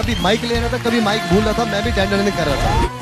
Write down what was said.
कभी माइक ले रहा था, कभी माइक भूल रहा था, मैं भी डंडन कर रहा था।